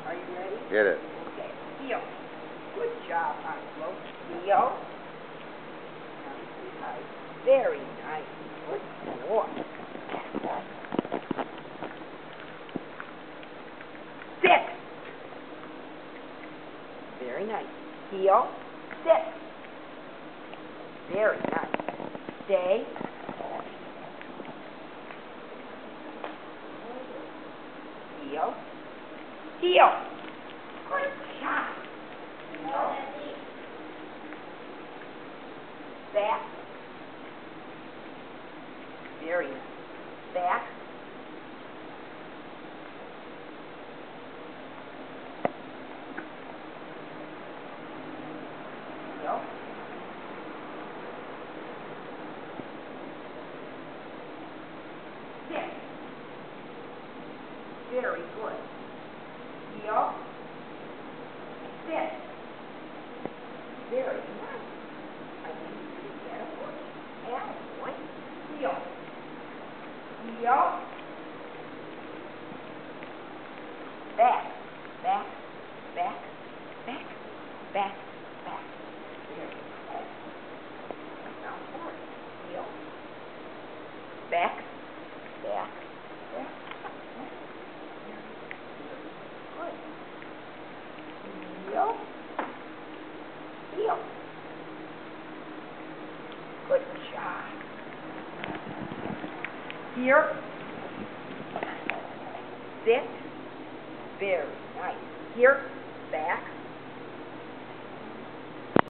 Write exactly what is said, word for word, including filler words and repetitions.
Are you ready? Get it. Okay. Heel. Good job, Oslo. Heel. Nice. Very nice. Good boy. Sit. Very nice. Heel. Sit. Very nice. Stay. Heel. Heel. Good job. Heel. Back. Very nice. Back. Heel. Sit. Very good. Heel. Sit. Very nice. I think you did that one. Attaboy. Heel. Heel. Back. Back. Back. Back. Back. Back. Very good. Now forward. Heel. Back. Back. Back. Good. Heel. Heel. Good job. Here. Sit. Very nice. Here. Back.